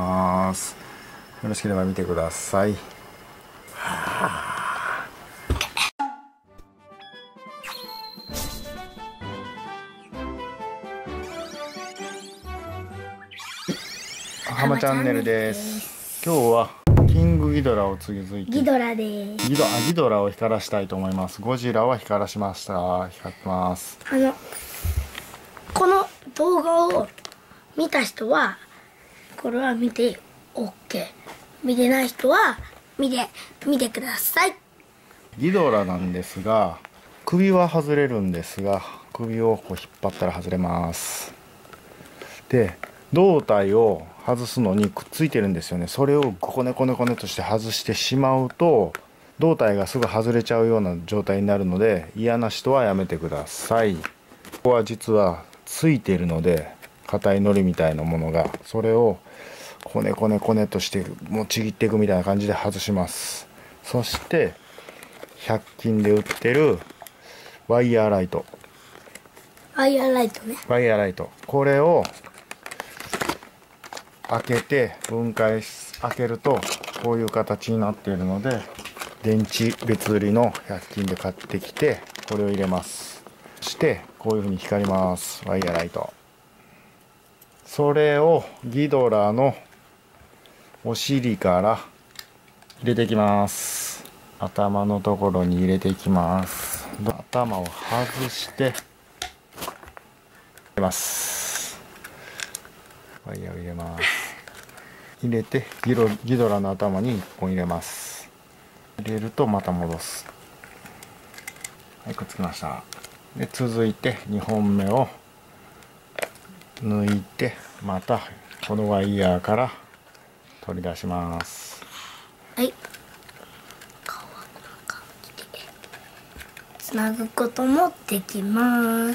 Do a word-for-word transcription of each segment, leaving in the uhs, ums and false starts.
ます。よろしければ見てください。はまチャンネルです。今日はキングギドラを次々いてギドラでギドあギドラを光らしたいと思います。ゴジラは光らしました。光ってます。 あのこの動画を見た人はこれは見て オーケー、 見てない人は見て見てください。 ギドラなんですが、首は外れるんですが、首をこう引っ張ったら外れます。で、胴体を外すのにくっついてるんですよね。それをコネコネコネとして外してしまうと、胴体がすぐ外れちゃうような状態になるので、嫌な人はやめてください。ここは実はついているので、硬い糊みたいなものが、それをコネコネコネとしてもうちぎっていくみたいな感じで外します。そしてひゃく均で売ってるワイヤーライトワイヤーライトね。 ワイヤーライトこれを開けて分解し開けるとこういう形になっているので、電池別売りのひゃく均で買ってきてこれを入れます。そしてこういう風に光ります。ワイヤーライト。それをギドラのお尻から入れていきます。頭のところに入れていきます。頭を外して入れます。ワイヤーを入れます。入れてギロギドラの頭にいっぽん入れます。入れるとまた戻す。はい、くっつきました。で続いてにほんめを抜いて、またこのワイヤーから取り出します。 はい。顔はこんな感じでつなぐこともできます。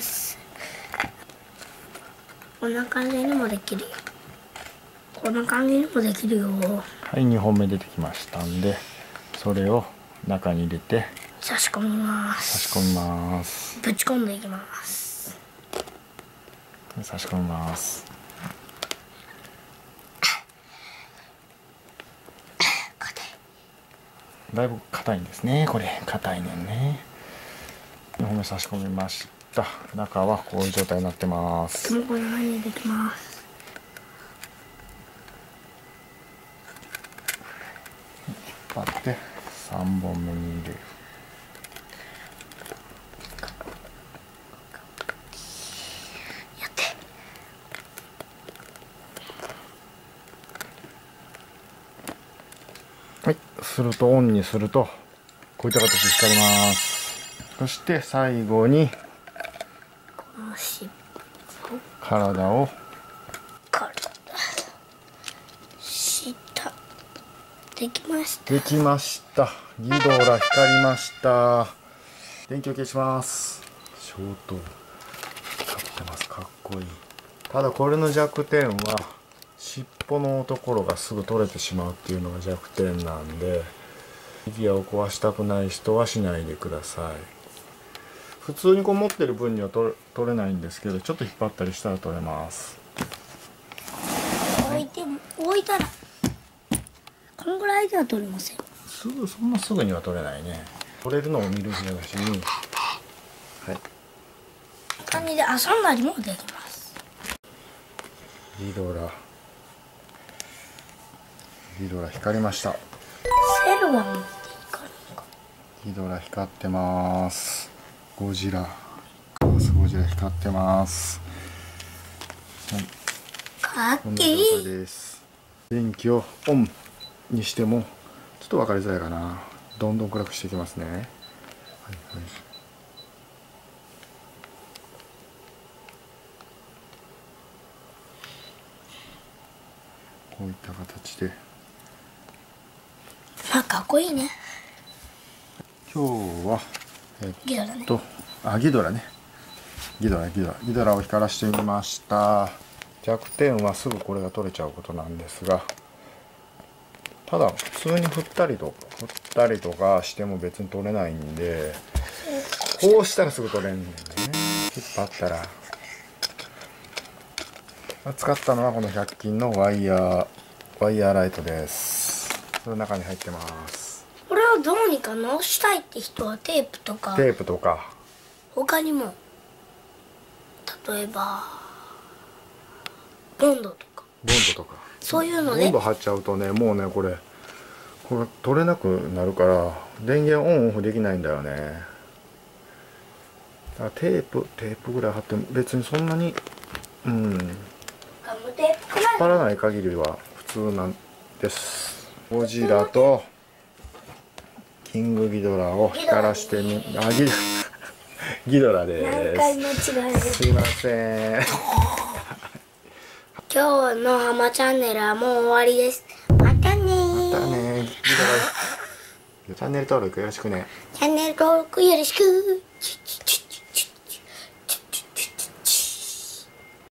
こんな感じにもできるよ。こんな感じにもできるよ。 はい、にほんめ出てきましたんで、それを中に入れて差し込みま差す。 し込みます。 ぶち込んでいきます。 差し込みます。だいぶ硬いんですね。これ硬いねんね。にほんめ差し込みました。中はこういう状態になってます。 もうこんな感じにできます。 引っ張ってさんぼんめに入れる。 やってはい、するとオンにするとこういった形で光ります。そして最後にこの尻尾体をから下できました。 できました。ギドラ光りました。電気を消します。ショート光ってます。かっこいい。ただこれの弱点は尻尾のところがすぐ取れてしまうっていうのが弱点なんで、フィギュアを壊したくない人はしないでください。普通にこう持ってる分には取れ、取れないんですけど、ちょっと引っ張ったりしたら取れます。 置いて置いたらこのぐらいでは取れません。 すぐそんなすぐには取れないね。取れるのを見るじゃなしに、はい。 感じで遊んだりもできます。 ギドラギドラ光りました。 セルは持っていかないか。 ギドラ光ってます。ゴジラゴジラ光ってます。はい、 かっこんなけいい。 状態です。電気をオンにしてもちょっと分かりづらいかな。どんどん暗くしていきますね。はいはい、こういった形でまあかっこいいね。 今日はえギドラね。 っとあギドラねギドラギドラギドラを光らしてみました。弱点はすぐこれが取れちゃうことなんですが、ただ普通に振ったりとか振ったりとかしても別に取れないんで、こうしたらすぐ取れんねんね。引っ張ったら。使ったのはこのひゃく均のワイヤーワイヤーライトです。その中に入ってます。 これをどうにか直したいって人はテープとかテープとか他にも、例えばボンドとかボンドとかそういうのでボンド貼っちゃうとね、もうねこれこれ取れなくなるから電源オンオフできないんだよね。だからテープテープぐらい貼っても別にそんなにうんガムテープくらい引っ張らない限りは普通なんです。ゴジラとキングギドラを光らしてみあギギドラで何回間違える。 す。すいません。 今日のハマチャンネルはもう終わりです。またねー。 またねギドラチャンネル登録よろしくね。 チャンネル登録よろしく。